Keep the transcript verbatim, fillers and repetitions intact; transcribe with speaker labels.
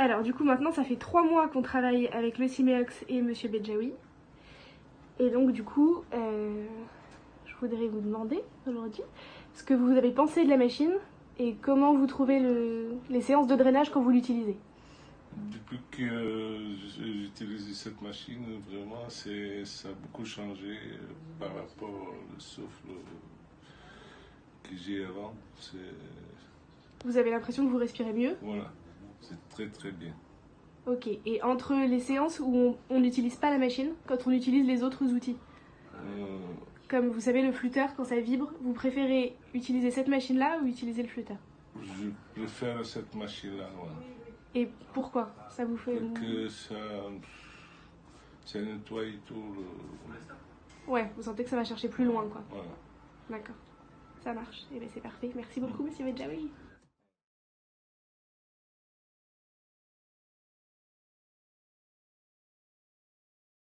Speaker 1: Alors du coup maintenant ça fait trois mois qu'on travaille avec le Simeox et Monsieur Bedjaoui. Et donc du coup, euh, je voudrais vous demander aujourd'hui ce que vous avez pensé de la machine et comment vous trouvez le, les séances de drainage quand vous l'utilisez.
Speaker 2: Depuis que j'utilise cette machine, vraiment, ça a beaucoup changé par rapport au souffle que j'ai avant.
Speaker 1: Vous avez l'impression que vous respirez mieux?
Speaker 2: Voilà, c'est très très bien.
Speaker 1: Ok, et entre les séances où on n'utilise pas la machine, quand on utilise les autres outils, euh... comme vous savez le flûteur, quand ça vibre, vous préférez utiliser cette machine-là ou utiliser le flûteur?
Speaker 2: Je préfère cette machine-là, ouais.
Speaker 1: Et pourquoi? Ça vous fait...
Speaker 2: Parce que ça, ça nettoie tout le...
Speaker 1: Ouais, vous sentez que ça va chercher plus loin, quoi.
Speaker 2: Voilà.
Speaker 1: D'accord, ça marche. Et bien c'est parfait. Merci beaucoup, Monsieur Bedjaoui.